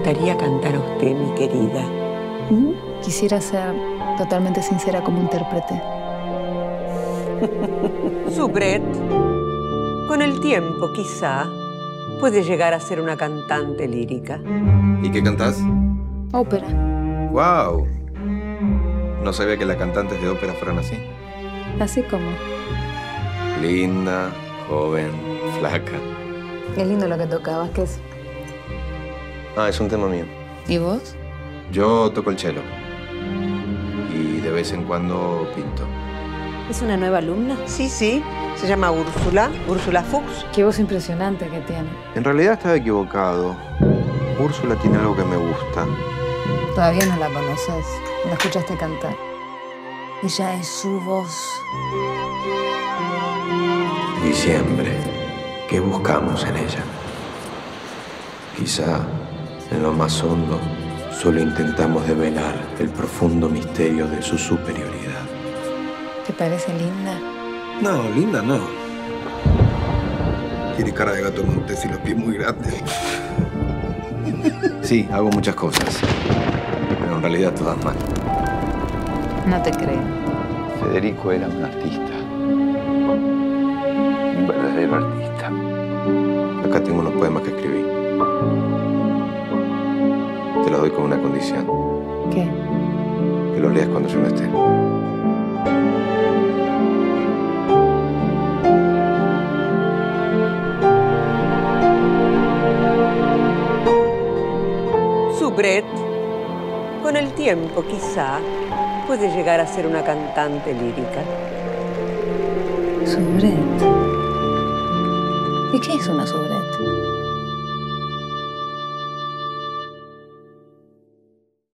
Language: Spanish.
gustaría cantar a usted, mi querida? Quisiera ser totalmente sincera como intérprete. Soubrette, con el tiempo, quizá, puede llegar a ser una cantante lírica. ¿Y qué cantás? Ópera. ¡Wow! No sabía que las cantantes de ópera fueran así. Así como. Linda, joven, flaca. Es lindo lo que tocabas, ¿qué es? Ah, es un tema mío. ¿Y vos? Yo toco el cello. Y de vez en cuando pinto. ¿Es una nueva alumna? Sí, sí. Se llama Úrsula Fuchs. Qué voz impresionante que tiene. En realidad estaba equivocado. Úrsula tiene algo que me gusta. Todavía no la conoces. La escuchaste cantar. Ella es su voz. Diciembre. ¿Qué buscamos en ella? Quizá, en lo más hondo, solo intentamos develar el profundo misterio de su superioridad. ¿Te parece linda? No, linda no. Tiene cara de gato montés y los pies muy grandes. Sí, hago muchas cosas, pero en realidad todas mal. No te creo. Federico era un artista. Un verdadero artista. Acá tengo unos poemas que escribí. Te los doy con una condición. ¿Qué? Que los leas cuando yo no esté. Soubrette, con el tiempo, quizá, puede llegar a ser una cantante lírica. Soubrette. ¿Y qué es una soubrette?